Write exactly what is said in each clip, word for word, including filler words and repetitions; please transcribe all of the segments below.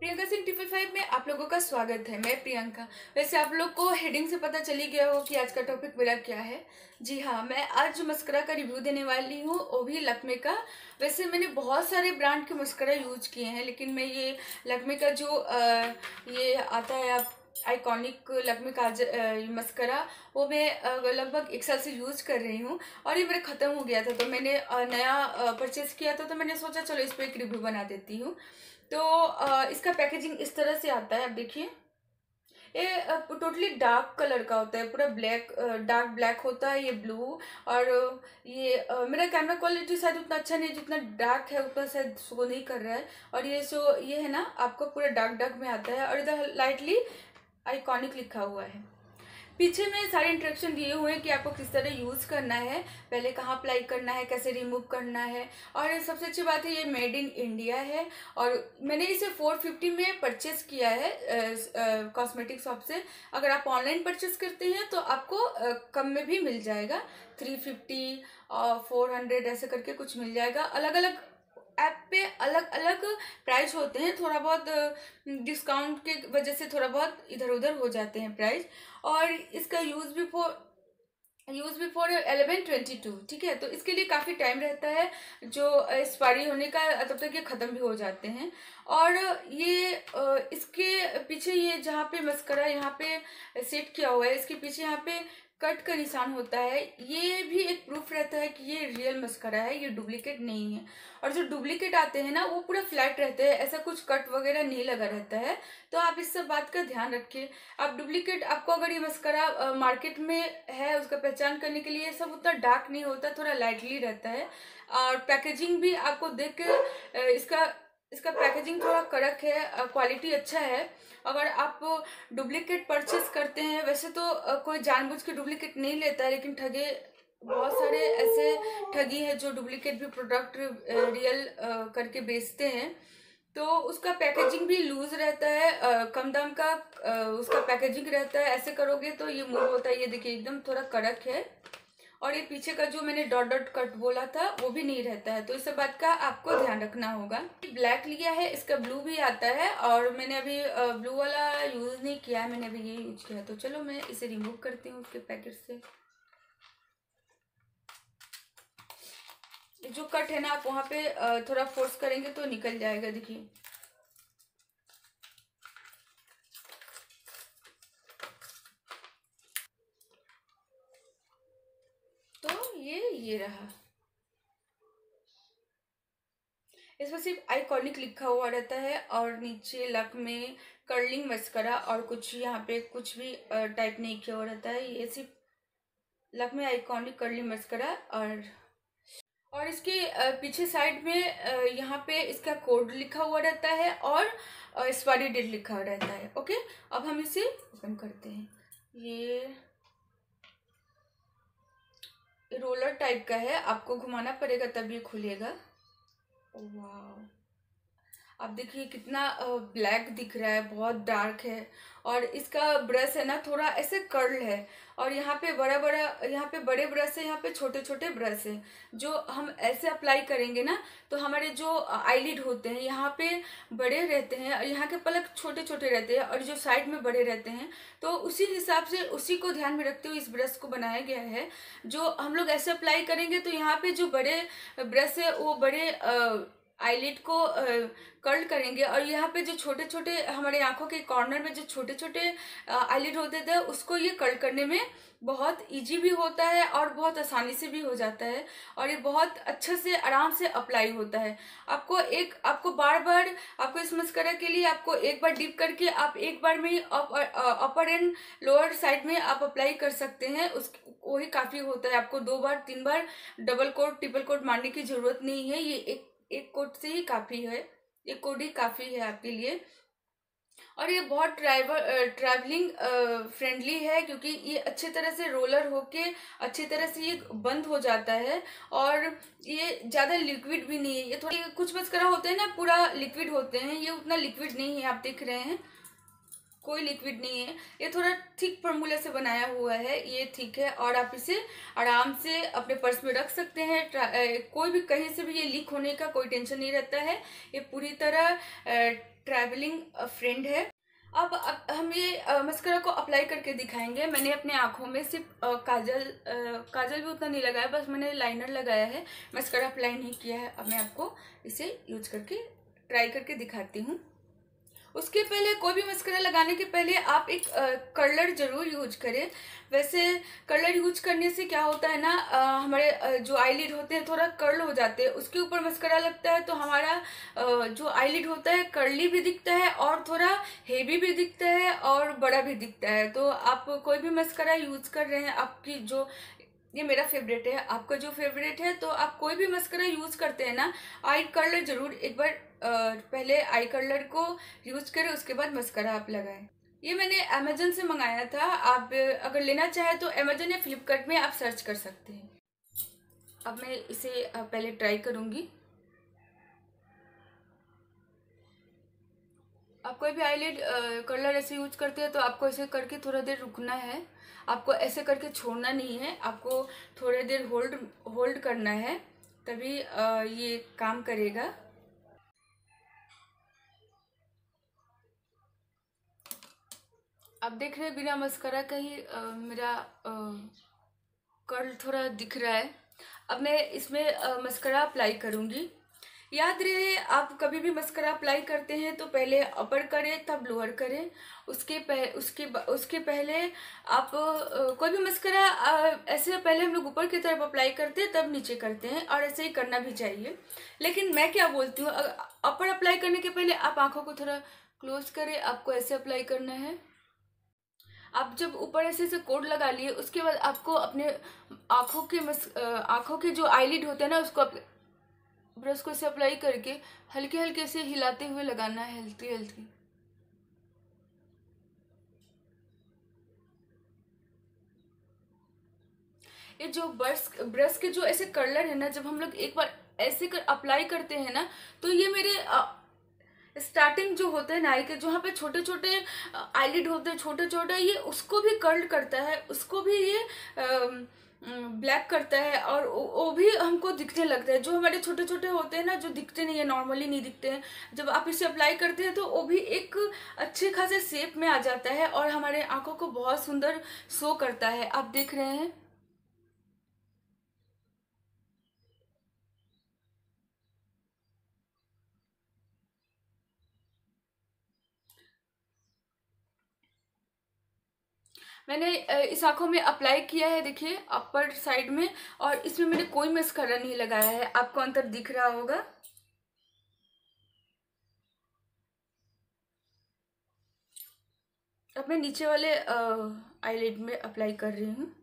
Priyanka Singh tiffin five में आप लोगों का स्वागत है। मैं प्रियंका। वैसे आप लोग को हेडिंग से पता चली गया हो कि आज का टॉपिक मेरा क्या है। जी हाँ, मैं आज मस्करा का रिव्यू देने वाली हूँ, वो भी लैक्मे का। वैसे मैंने बहुत सारे ब्रांड के मस्करा यूज किए हैं, लेकिन मैं ये लैक्मे का जो आ, ये आता है आप आइकॉनिक लैक्मे का मस्करा, वो मैं लगभग एक साल से यूज कर रही हूँ और ये मेरा ख़त्म हो गया था, तो मैंने नया परचेस किया था। तो मैंने सोचा चलो इस पर एक रिव्यू बना देती हूँ। तो आ, इसका पैकेजिंग इस तरह से आता है। आप देखिए, ये टोटली डार्क कलर का होता है, पूरा ब्लैक डार्क ब्लैक होता है ये ब्लू। और ये आ, मेरा कैमरा क्वालिटी शायद उतना अच्छा नहीं, जितना डार्क है उतना शायद शो नहीं कर रहा है। और ये जो ये है ना, आपको पूरा डार्क डार्क में आता है और इधर लाइटली आइकॉनिक लिखा हुआ है। पीछे में सारे इंस्ट्रक्शन दिए हुए हैं कि आपको किस तरह यूज़ करना है, पहले कहाँ अप्लाई करना है, कैसे रिमूव करना है। और सबसे अच्छी बात है, ये मेड इन इंडिया है और मैंने इसे फोर फिफ्टी में परचेस किया है कॉस्मेटिक शॉप से। अगर आप ऑनलाइन परचेस करते हैं तो आपको आ, कम में भी मिल जाएगा, थ्री फिफ्टी और फोर हंड्रेड ऐसे करके कुछ मिल जाएगा। अलग अलग ऐप पे अलग अलग प्राइस होते हैं, थोड़ा बहुत डिस्काउंट के वजह से थोड़ा बहुत इधर उधर हो जाते हैं प्राइस। और इसका यूज़ भी फॉर यूज़ भी फॉर एलेवन ट्वेंटी टू, ठीक है। तो इसके लिए काफ़ी टाइम रहता है, जो एक्सपायरी होने का, तब तक ये ख़त्म भी हो जाते हैं। और ये इसके पीछे ये जहाँ पे मस्करा यहाँ पे सेट किया हुआ है, इसके पीछे यहाँ पे कट का निशान होता है। ये भी एक प्रूफ रहता है कि ये रियल मस्करा है, ये डुप्लीकेट नहीं है। और जो डुप्लीकेट आते हैं ना, वो पूरा फ्लैट रहते हैं, ऐसा कुछ कट वगैरह नहीं लगा रहता है। तो आप इस सब बात का ध्यान रखिए। आप डुप्लीकेट, आपको अगर ये मस्करा मार्केट में है, उसका पहचान करने के लिए सब उतना डार्क नहीं होता, थोड़ा लाइटली रहता है। और पैकेजिंग भी आपको देख के इसका इसका पैकेजिंग थोड़ा कड़क है, क्वालिटी अच्छा है। अगर आप डुप्लीकेट परचेस करते हैं, वैसे तो कोई जानबूझ के डुप्लीकेट नहीं लेता है, लेकिन ठगे बहुत सारे ऐसे ठगी है जो डुप्लीकेट भी प्रोडक्ट रियल करके बेचते हैं। तो उसका पैकेजिंग भी लूज रहता है, आ, कम दाम का आ, उसका पैकेजिंग रहता है। ऐसे करोगे तो ये मूव होता है। ये देखिए, एकदम थोड़ा कड़क है। और ये पीछे का जो मैंने डॉट डॉट कट बोला था, वो भी नहीं रहता है। तो इस बात का आपको ध्यान रखना होगा। ब्लैक लिया है, इसका ब्लू भी आता है और मैंने अभी ब्लू वाला यूज नहीं किया है, मैंने अभी ये यूज किया है। तो चलो मैं इसे रिमूव करती हूँ उसके पैकेट से। जो कट है ना, आप वहाँ पे थोड़ा फोर्स करेंगे तो निकल जाएगा। देखिए, तो ये ये रहा। इस पर सिर्फ आइकॉनिक लिखा हुआ रहता है और नीचे लैक्मे कर्लिंग मस्करा और कुछ यहाँ पे कुछ भी टाइप नहीं किया हुआ रहता है। ये सिर्फ लैक्मे आइकॉनिक कर्लिंग मस्करा। और और इसके पीछे साइड में यहाँ पे इसका कोड लिखा हुआ रहता है और एक्सपायरी डेट लिखा हुआ रहता है। ओके, अब हम इसे ओपन करते हैं। ये रोलर टाइप का है, आपको घुमाना पड़ेगा तब ये खुलेगा। वाह, आप देखिए कितना ब्लैक दिख रहा है, बहुत डार्क है। और इसका ब्रश है ना, थोड़ा ऐसे कर्ल है। और यहाँ पे बड़ा बड़ा, यहाँ पे बड़े ब्रश है, यहाँ पे छोटे छोटे ब्रश है। जो हम ऐसे अप्लाई करेंगे ना, तो हमारे जो आईलिड होते हैं यहाँ पे बड़े रहते हैं और यहाँ के पलक छोटे छोटे रहते हैं और जो साइड में बड़े रहते हैं। तो उसी हिसाब से, उसी को ध्यान में रखते हुए इस ब्रश को बनाया गया है। जो हम लोग ऐसे अप्लाई करेंगे तो यहाँ पे जो बड़े ब्रश है वो बड़े आईलिड को कर्ल करेंगे, और यहाँ पे जो छोटे छोटे हमारे आंखों के कॉर्नर में जो छोटे छोटे आईलिड होते थे, उसको ये कर्ल करने में बहुत इजी भी होता है और बहुत आसानी से भी हो जाता है। और ये बहुत अच्छे से आराम से अप्लाई होता है। आपको एक आपको बार बार आपको इस मस्करा के लिए आपको एक बार डिप करके आप एक बार में ही अपर एंड लोअर साइड में आप अप्लाई कर सकते हैं, उस वही काफ़ी होता है। आपको दो बार तीन बार डबल कोट ट्रिपल कोट मारने की ज़रूरत नहीं है। ये एक एक कोट से ही काफ़ी है, एक कोट ही काफ़ी है आपके लिए। और ये बहुत ट्रैवल ट्रैवलिंग फ्रेंडली है, क्योंकि ये अच्छे तरह से रोलर होके अच्छी तरह से ये बंद हो जाता है। और ये ज़्यादा लिक्विड भी नहीं है। ये थोड़ी, कुछ मस्करा होते हैं ना पूरा लिक्विड होते हैं, ये उतना लिक्विड नहीं है। आप देख रहे हैं कोई लिक्विड नहीं है। ये थोड़ा थिक फॉर्मूला से बनाया हुआ है, ये ठीक है। और आप इसे आराम से अपने पर्स में रख सकते हैं। कोई भी कहीं से भी ये लीक होने का कोई टेंशन नहीं रहता है। ये पूरी तरह ट्रैवलिंग फ्रेंड है। अब, अब हम ये मस्करा को अप्लाई करके दिखाएंगे। मैंने अपने आँखों में सिर्फ अ, काजल अ, काजल भी उतना नहीं लगाया, बस मैंने लाइनर लगाया है, मस्करा अप्लाई नहीं किया है। अब मैं आपको इसे यूज करके ट्राई करके दिखाती हूँ। उसके पहले, कोई भी मस्करा लगाने के पहले आप एक कर्लर जरूर यूज करें। वैसे कर्लर यूज करने से क्या होता है ना, आ, हमारे आ, जो आईलिड होते हैं थोड़ा कर्ल हो जाते हैं, उसके ऊपर मस्करा लगता है तो हमारा आ, जो आईलिड होता है कर्ली भी दिखता है और थोड़ा हेवी भी दिखता है और बड़ा भी दिखता है। तो आप कोई भी मस्करा यूज कर रहे हैं, आपकी जो, ये मेरा फेवरेट है, आपका जो फेवरेट है, तो आप कोई भी मस्करा यूज करते हैं ना, आई कर्लर जरूर एक बार आ, पहले आई कर्लर को यूज करें, उसके बाद मस्करा आप लगाएं। ये मैंने अमेजन से मंगाया था। आप अगर लेना चाहें तो अमेजन या फ्लिपकार्ट में आप सर्च कर सकते हैं। अब मैं इसे पहले ट्राई करूंगी। आप कोई भी आईलिड कर्लर ऐसे यूज करते हैं तो आपको ऐसे करके थोड़ा देर रुकना है, आपको ऐसे करके छोड़ना नहीं है, आपको थोड़ी देर होल्ड होल्ड करना है, तभी आ, ये काम करेगा। आप देख रहे हैं बिना मस्करा का ही आ, मेरा कर्ल थोड़ा दिख रहा है। अब मैं इसमें आ, मस्करा अप्लाई करूंगी। याद रहे, आप कभी भी मस्करा अप्लाई करते हैं तो पहले अपर करें तब लोअर करें। उसके पह, उसके उसके पहले आप आ, कोई भी मस्करा आ, ऐसे पहले हम लोग ऊपर की तरफ अप्लाई करते हैं तब नीचे करते हैं, और ऐसे ही करना भी चाहिए। लेकिन मैं क्या बोलती हूँ, अपर अप्लाई करने के पहले आप आंखों को थोड़ा क्लोज करें, आपको ऐसे अप्लाई करना है। आप जब ऊपर ऐसे से कोड लगा लिए, उसके बाद आपको अपने आंखों के मस आंखों के जो आईलिड होते हैं ना, उसको ब्रश को से अप्लाई करके हल्के हल्के से हिलाते हुए लगाना है, हल्की हल्की। ये जो ब्रश ब्रश के जो ऐसे कर्लर है ना, जब हम लोग एक बार ऐसे कर अप्लाई करते हैं ना, तो ये मेरे स्टार्टिंग जो होते हैं नाई के, जहाँ पे छोटे छोटे आईलिड होते हैं छोटे छोटे, ये उसको भी कर्ल करता है, उसको भी ये ब्लैक करता है, और वो भी हमको दिखने लगता है। जो हमारे छोटे छोटे होते हैं ना, जो दिखते नहीं है, नॉर्मली नहीं दिखते हैं, जब आप इसे अप्लाई करते हैं तो वो भी एक अच्छे खासे शेप में आ जाता है और हमारे आंखों को बहुत सुंदर शो करता है। आप देख रहे हैं। मैंने इस आंखों में अप्लाई किया है, देखिए अपर साइड में, और इसमें मैंने कोई मस्करा नहीं लगाया है। आपको अंतर दिख रहा होगा। अब मैं नीचे वाले आईलिड में अप्लाई कर रही हूँ।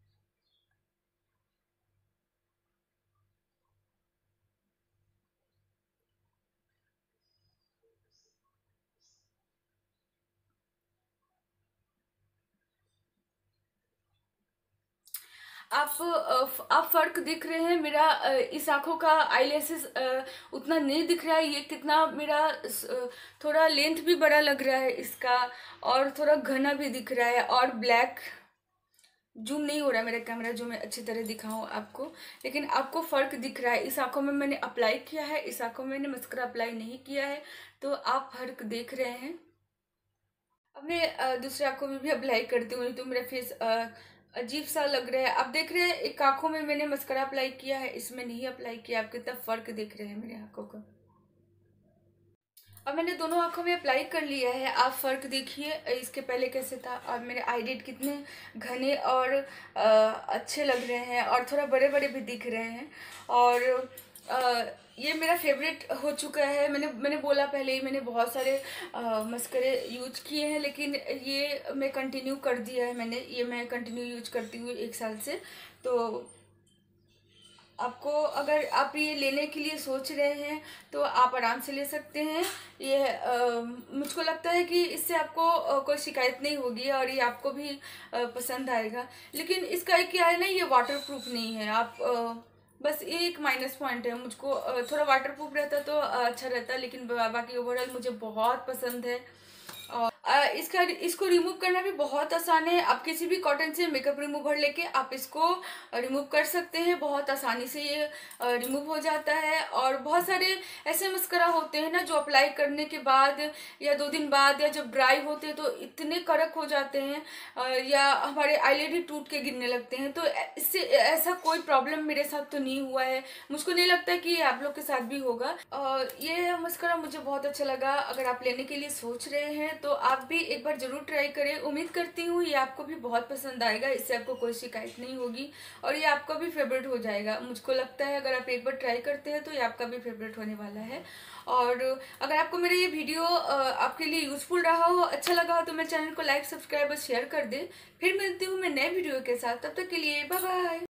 आप आप फर्क दिख रहे हैं मेरा, इस आंखों का आईलैशेस उतना नहीं दिख रहा है। ये कितना मेरा थोड़ा लेंथ भी बड़ा लग रहा है इसका, और थोड़ा घना भी दिख रहा है, और ब्लैक जूम नहीं हो रहा है मेरा कैमरा जो मैं अच्छी तरह दिखाऊं आपको, लेकिन आपको फर्क दिख रहा है। इस आंखों में मैंने अप्लाई किया है, इस आंखों में मैंने मस्करा अप्लाई नहीं किया है, तो आप फर्क देख रहे हैं। अब मैं दूसरे आंखों में भी अप्लाई करती हूँ, तो मेरा फेस अजीब सा लग रहा है। आप देख रहे हैं एक आंखों में मैंने मस्करा अप्लाई किया है, इसमें नहीं अप्लाई किया। आप कितना फर्क देख रहे हैं मेरे आंखों का। अब मैंने दोनों आंखों में अप्लाई कर लिया है, आप फर्क देखिए इसके पहले कैसे था, और मेरे आईलिड कितने घने और आ, अच्छे लग रहे हैं, और थोड़ा बड़े बड़े भी दिख रहे हैं। और आ, ये मेरा फेवरेट हो चुका है। मैंने मैंने बोला पहले ही, मैंने बहुत सारे मस्करे यूज किए हैं, लेकिन ये मैं कंटिन्यू कर दिया है। मैंने ये मैं कंटिन्यू यूज करती हूँ एक साल से। तो आपको, अगर आप ये लेने के लिए सोच रहे हैं तो आप आराम से ले सकते हैं। ये आ, मुझको लगता है कि इससे आपको आ, कोई शिकायत नहीं होगी, और ये आपको भी आ, पसंद आएगा। लेकिन इसका क्या है ना, ये वाटर प्रूफ नहीं है। आप आ, बस ये एक माइनस पॉइंट है। मुझको आ, थोड़ा वाटर प्रूफ रहता तो अच्छा रहता, लेकिन बाकी ओवरऑल मुझे बहुत पसंद है। और इसका इसको रिमूव करना भी बहुत आसान है। आप किसी भी कॉटन से मेकअप रिमूवर लेके आप इसको रिमूव कर सकते हैं, बहुत आसानी से ये रिमूव हो जाता है। और बहुत सारे ऐसे मस्करा होते हैं ना जो अप्लाई करने के बाद या दो दिन बाद या जब ड्राई होते हैं तो इतने कड़क हो जाते हैं या हमारे आईलिड ही टूट के गिरने लगते हैं। तो इससे ऐसा कोई प्रॉब्लम मेरे साथ तो नहीं हुआ है, मुझको नहीं लगता कि आप लोग के साथ भी होगा। और ये मस्करा मुझे बहुत अच्छा लगा। अगर आप लेने के लिए सोच रहे हैं तो आप भी एक बार जरूर ट्राई करें। उम्मीद करती हूँ ये आपको भी बहुत पसंद आएगा, इससे आपको कोई शिकायत नहीं होगी और ये आपका भी फेवरेट हो जाएगा। मुझको लगता है अगर आप एक बार ट्राई करते हैं तो ये आपका भी फेवरेट होने वाला है। और अगर आपको मेरा ये वीडियो आपके लिए यूजफुल रहा हो, अच्छा लगा हो, तो मेरे चैनल को लाइक, सब्सक्राइब और शेयर कर दे। फिर मिलती हूँ मैं नए वीडियो के साथ, तब तक के लिए बाय बाय।